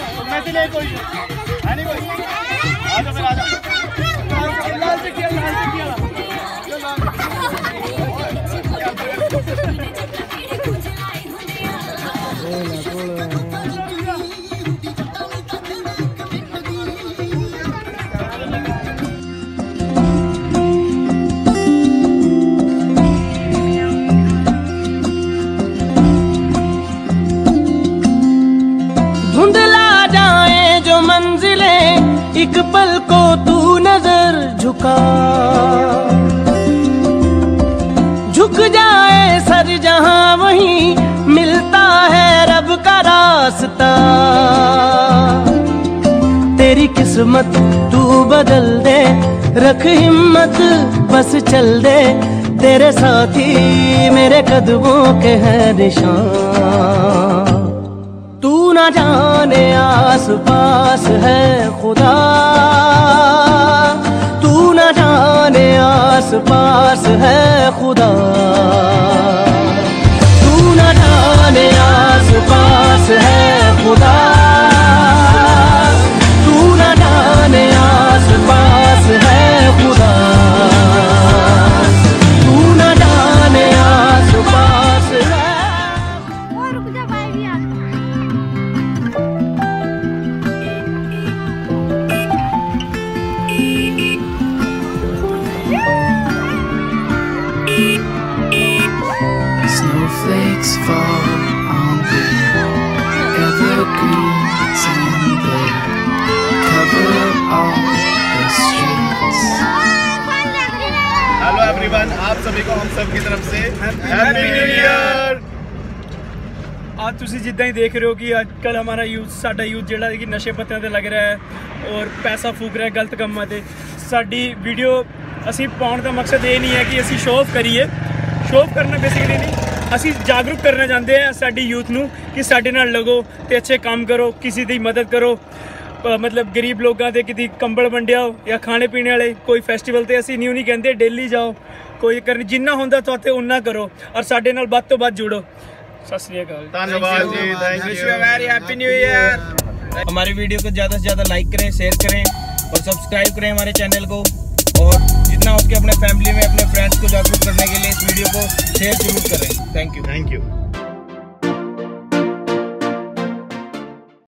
मैं से ले कोई है नहीं कोई। आ जाओ फिर आ जाओ। लाल से किया एक पल को तू नजर झुक जाए सर जहां वहीं मिलता है रब का रास्ता। तेरी किस्मत तू बदल दे, रख हिम्मत बस चल दे, तेरे साथी मेरे कदमों के हैं निशान। तू ना जाने आस पास है खुदा, तू ना जाने आस पास है खुदा, तू ना जाने आस पास है खुदा, तू ना जाने आस पास है खुदा, तू ना जाने आस पास है। Snowflakes fall on the evergreens and they cover all the streets. Hello everyone, आप सभी को हम सब की तरफ से हैप्पी न्यू ईयर। आज तुसी जिद्दां ही देख रहे हो कि अजकल हमारा साडा यूथ जिहड़ा कि नशे पत्तियां ते लग रहा है और पैसा फूक रहा है गलत कामां ते। साडी वीडियो असी पाउण दा मकसद ये नहीं है कि असी शो ऑफ करिए, शो ऑफ करना बेसिकली नहीं, असी जागरूक करना चाहते हैं साडी यूथ नू कि साडे नाल लगो ते अच्छे काम करो, किसी दी मदद करो। मतलब गरीब लोगों के किसी कंबल वंडिया हो या खाने पीने वाले कोई फेस्टिवल ते असी न्यू नहीं कहते डेली जाओ, कोई करनी जिन्ना होंदा तो उन्ना करो और साडे नाल वध तो वध जुड़ो। सत श्री अकाल, धन्यवाद जी, thank you, very happy new year. हमारी वीडियो को ज़्यादा से ज़्यादा लाइक करें, शेयर करें और सब्सक्राइब करें हमारे चैनल को, और जितना उसके अपने फैमिली में अपने फ्रेंड्स को जागरूक करने के लिए इस वीडियो को शेयर जरूर करें। Thank you.